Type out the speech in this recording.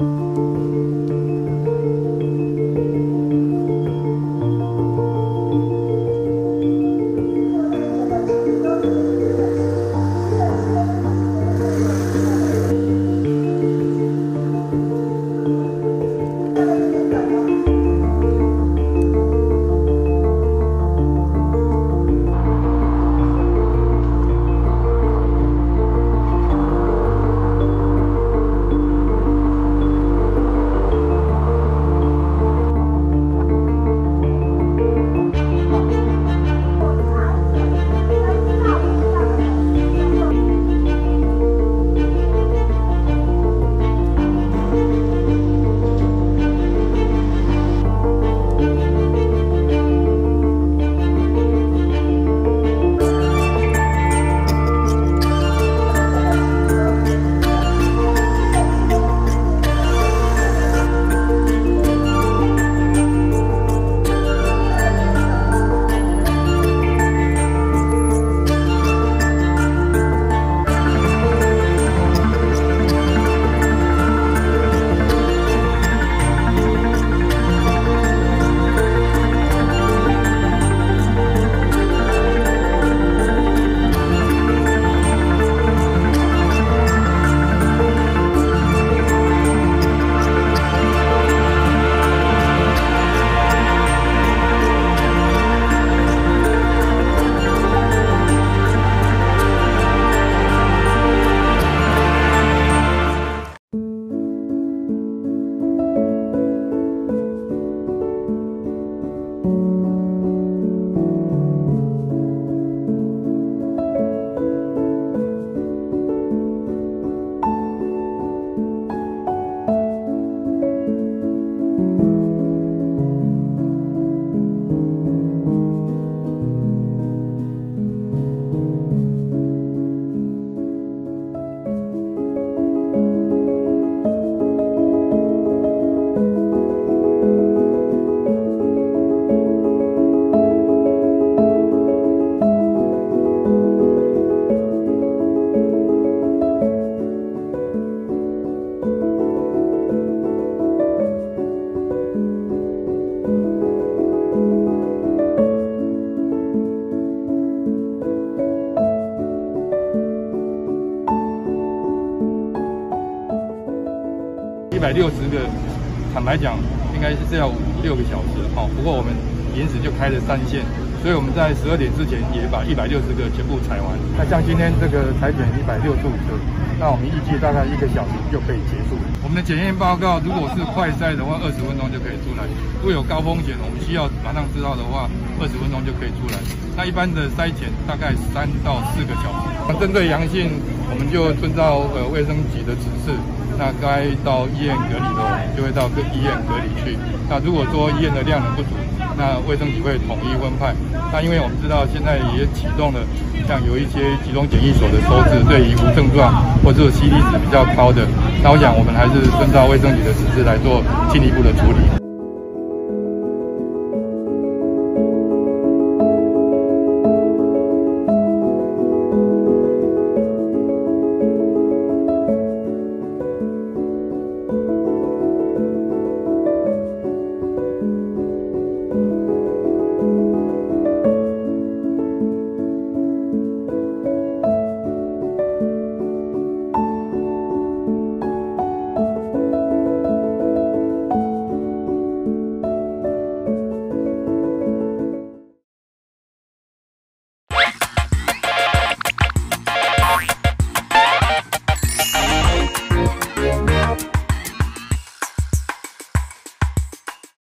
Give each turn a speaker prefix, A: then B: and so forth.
A: 160个，坦白讲，应该是要5-6个小时。不过我们临时就开了3线，所以我们在12点之前也把160个全部采完。那像今天这个采检165个，那我们预计大概1个小时就可以结束。我们的检验报告如果是快筛的话，20分钟就可以出来；如果有高风险，我们需要马上知道的话，20分钟就可以出来。那一般的筛检大概3到4个小时。针对阳性，我们就遵照卫生局的指示。那该到医院隔离的，我们就会到各医院隔离去。那如果说医院的量能不足，那卫生局会统一分派。那因为我们知道现在也启动了，像有一些集中检疫所的收治，对于无症状或者是 CT 值比较高的，那我想我们还是遵照卫生局的指示来做进一步的处理。